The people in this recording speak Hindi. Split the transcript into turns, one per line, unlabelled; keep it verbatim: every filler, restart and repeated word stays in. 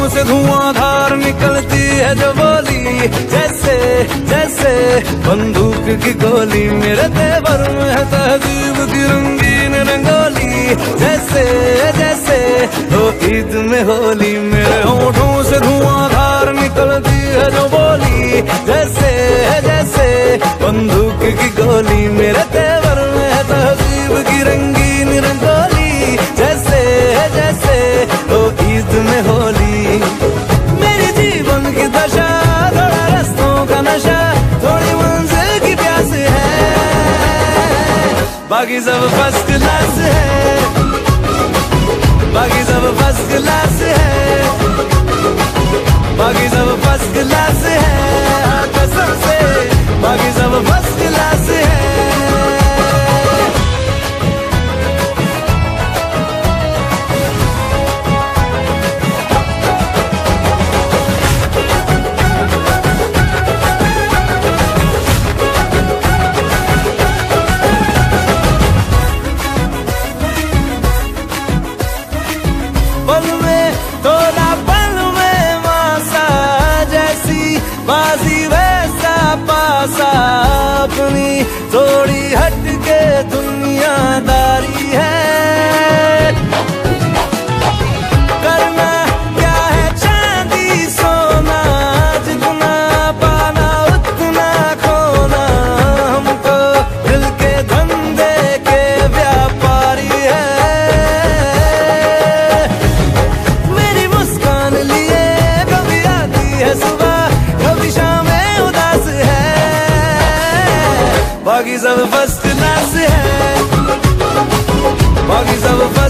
से धुआंधार निकलती है जो बोली, जैसे जैसे बंदूक की गोली। मेरे तेवर में है तहजीब की रंगीन रंगोली, जैसे जैसे हो ईद में होली। मेरे होठों से धुआंधार निकलती है जो बोली, जैसे जैसे बंदूक की गोली। मेरे तेवर में है तहजीब की रंगीन रंगोली, जैसे जैसे हो ईद में होली। मेरी जीवन की दशा थोड़ा रस्तों का नशा, थोड़ी मंजिल की प्यास है, बाकी सब फर्स्ट क्लास है, बाकी सब फर्स्ट क्लास है, बाकी सब फर्स्ट क्लास है, हाँ कसम से बाकी सब फर्स्ट क्लास है। पल में तोला पल में मासा, जैसी बाजी वैसा पासा, अपनी थोड़ी हटके दुनियादारी है। करना क्या है चांदी सोना, जितना पाना उतना खोना, हमको दिल के धंधे के व्यापारी है। बाकी सब फर्स्ट क्लास है, बाकी सब